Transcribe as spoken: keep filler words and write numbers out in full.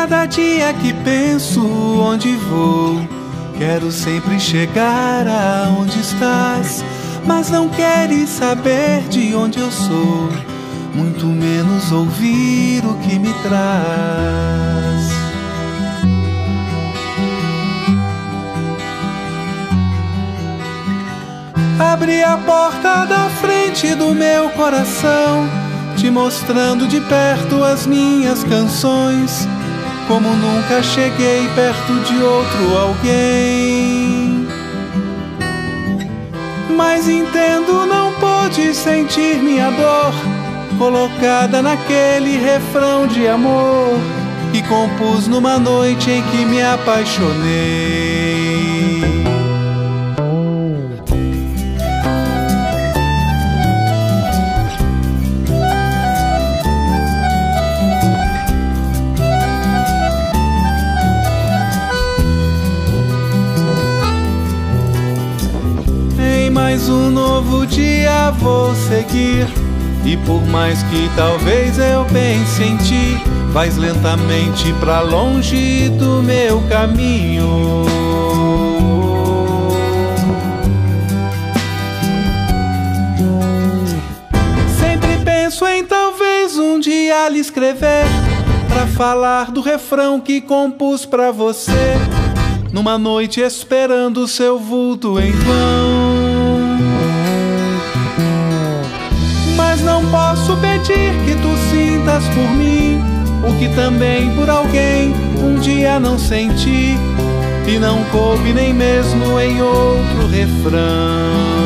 Cada dia que penso onde vou, quero sempre chegar aonde estás, mas não queres saber de onde eu sou, muito menos ouvir o que me traz. Abri a porta da frente do meu coração, te mostrando de perto as minhas canções, como nunca cheguei perto de outro alguém. Mas entendo, não pôde sentir minha dor, colocada naquele refrão de amor que compus numa noite em que me apaixonei. Mais um novo dia vou seguir, e por mais que talvez eu pense em ti, vais lentamente pra longe do meu caminho. Sempre penso em talvez um dia lhe escrever, pra falar do refrão que compus pra você, numa noite esperando seu vulto em vão. Mas não posso pedir que tu sintas por mim o que também por alguém um dia não senti, e não coube nem mesmo em outro refrão.